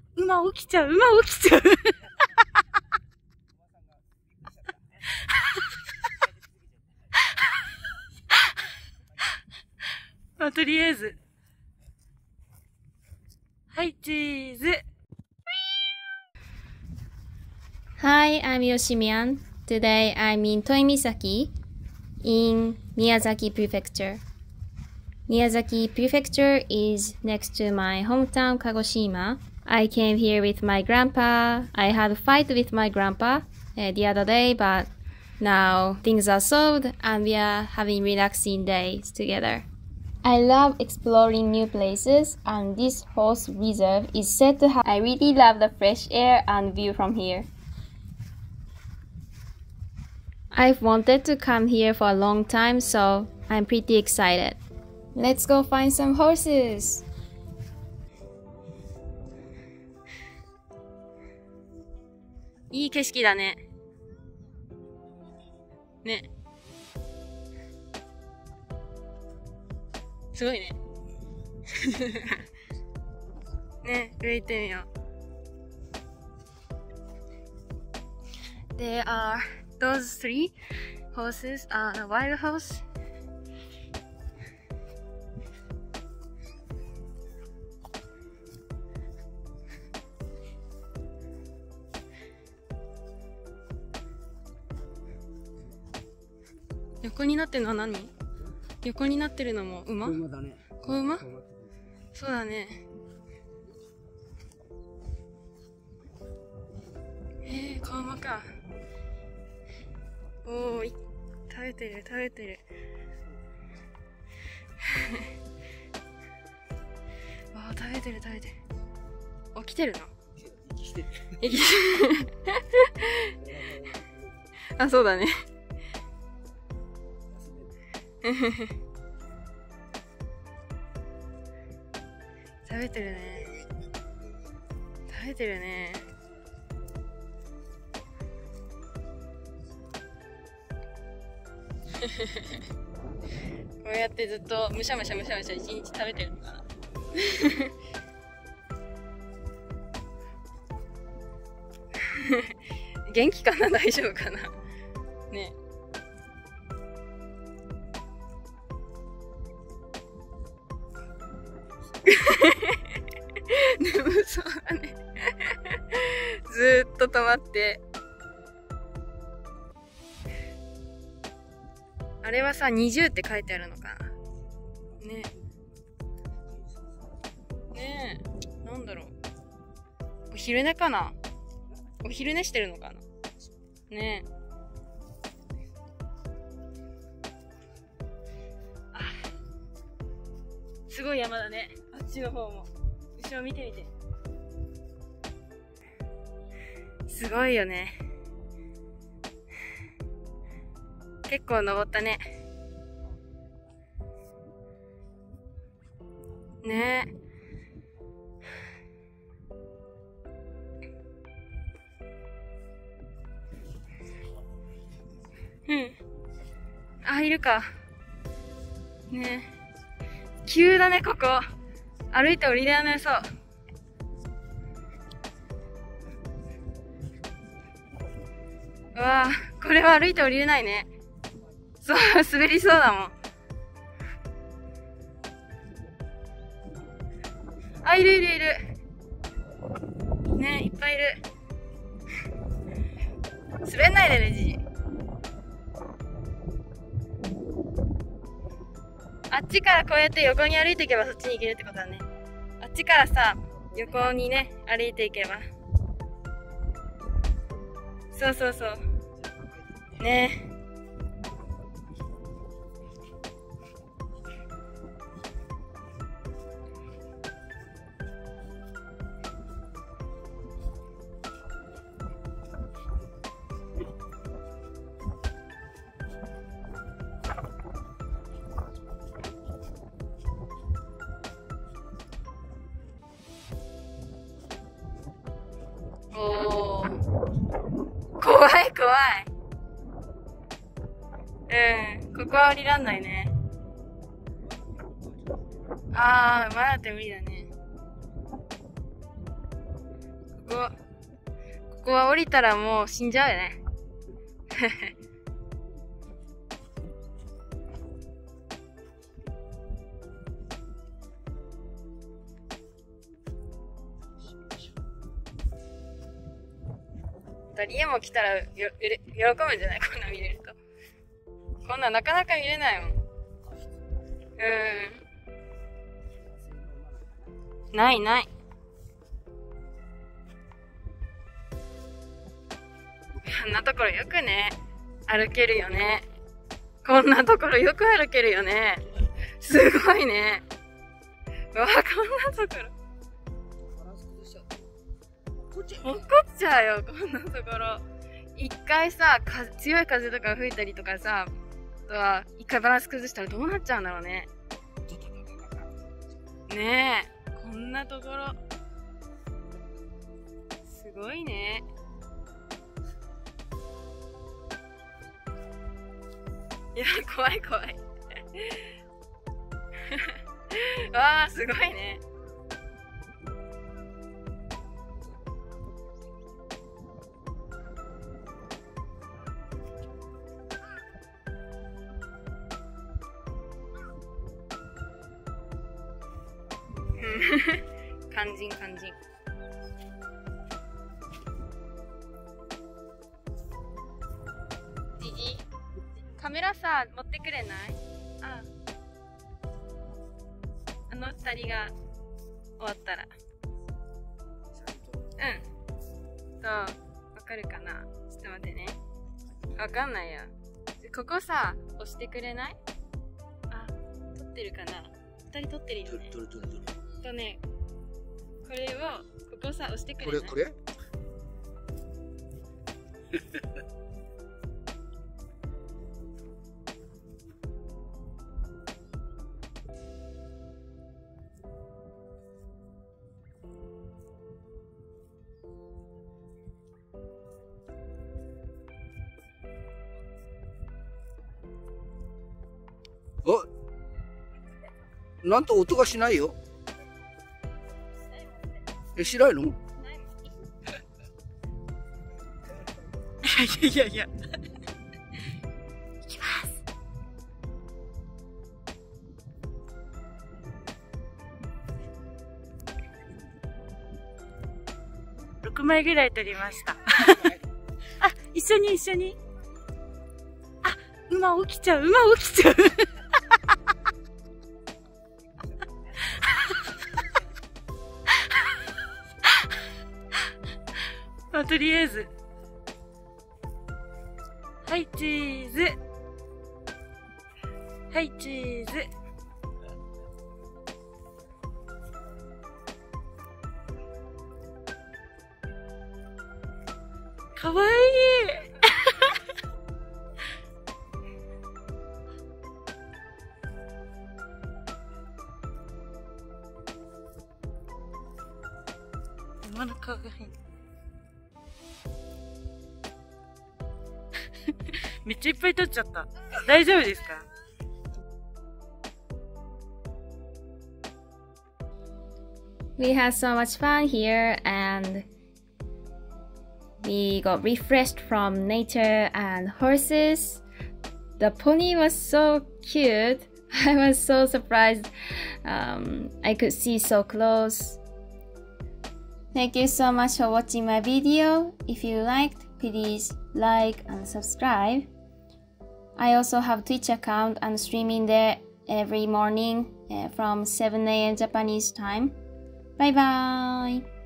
馬起きちゃう、馬起きちゃう。まあ、とりあえず。はい、チーズ。 Hi, I'm Yoshimian. Today I'm in Toimisaki in Miyazaki Prefecture. Miyazaki Prefecture is next to my hometown Kagoshima. I came here with my grandpa. I had a fight with my grandpa the other day, but now things are solved and we are having relaxing days together. I love exploring new places and this horse reserve is said to have. I really love the fresh air and view from here. I've wanted to come here for a long time, so I'm pretty excited. Let's go find some horses! いい景色だね。ね。すごいね。ね、上行ってみよう。There are those 3 horses are a wild horse.「横になってるのは何？横になってるのも馬？ 馬だね。 子馬？そうだね。子馬か。おーい、食べてる食べてる。あー、食べてる食べてる。起きてるの？ 生きてる。 生きてる。あ、そうだね。食べてるね。食べてるね。こうやってずっとむしゃむしゃむしゃむしゃ一日食べてるのかな。元気かな、大丈夫かな。ね。眠そうだね。ずーっと止まって。あれはさ、20って書いてあるのかな。ね。ねえ。なんだろう。お昼寝かな。お昼寝してるのかな。ねえ。あ、すごい山だね。あっちの方も。後ろ見てみて。すごいよね。結構登ったね。ねえ。うん。あ、いるか。ねえ。急だね、ここ。歩いて降りられそう。うわぁ、これは歩いて降りれないね。そう、滑りそうだもん。あ、いるいるいる。ね、いっぱいいる。滑んないでね、じじ。あっちからこうやって横に歩いていけばそっちに行けるってことだね。あっちからさ、横にね、歩いていけば。そうそうそう。ねえ。おー。怖い怖い。うん。ここは降りらんないね。あー、馬だって無理だね。 こは降りたらもう死んじゃうよね。家も来たら喜ぶんじゃない？こんなん見れると。こんなんなかなか見れないもん。ない。こんなところよくね、歩けるよね。こんなところよく歩けるよね。すごいね。うわ、こんなところ。落っこっちゃうよ、こんなところ。一回さ、強い風とか吹いたりとかさ、一回バランス崩したらどうなっちゃうんだろうね。ねえ、こんなところ。すごいね。いや、怖い。わあ、すごいね。肝心。ジジカメラさ、持ってくれない？あの二人が終わったら。わかるかな？ちょっと待ってね。わかんないよ。ここさ、押してくれない？撮ってるかな？二人撮ってるよね。とね、これを、ここさ、押してくれない？これなんと音がしないよ。しないの？ いや。いきます。6枚ぐらい撮りました。一緒に。馬起きちゃう。とりあえず。はい、チーズ。かわいい。馬の顔がいい。めっちゃいっぱい撮っちゃった。大丈夫ですか ？We had so much fun here and we got refreshed from nature and horses. The pony was so cute. I was so surprised I could see so close. Thank you so much for watching my video. If you liked, please like and subscribe. I also have Twitch account and streaming there every morning from 7 a.m. Japanese time. Bye bye!